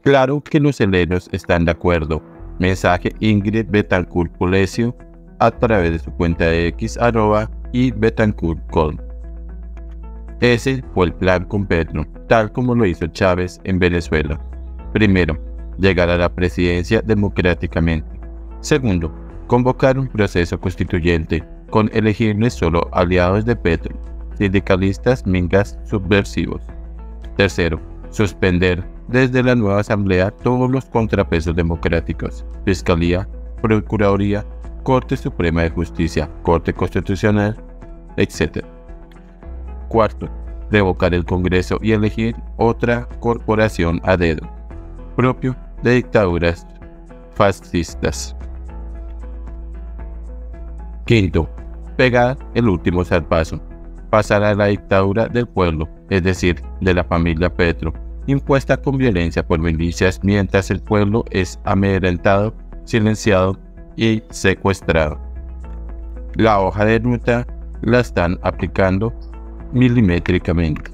Claro que los helenos están de acuerdo. Mensaje Ingrid Betancourt Pulesio a través de su cuenta de X @iBetancourtCol. Ese fue el plan con Petro, tal como lo hizo Chávez en Venezuela. Primero, llegar a la presidencia democráticamente. Segundo, convocar un proceso constituyente con elegibles solo aliados de Petro, sindicalistas mingas subversivos. Tercero, suspender desde la nueva asamblea todos los contrapesos democráticos, Fiscalía, Procuraduría, Corte Suprema de Justicia, Corte Constitucional, etc. Cuarto, revocar el Congreso y elegir otra corporación a dedo, propio de dictaduras fascistas. Quinto, pegar el último zarpazo, pasar a la dictadura del pueblo, es decir, de la familia Petro, impuesta con violencia por milicias mientras el pueblo es amedrentado, silenciado y secuestrado. La hoja de ruta la están aplicando milimétricamente.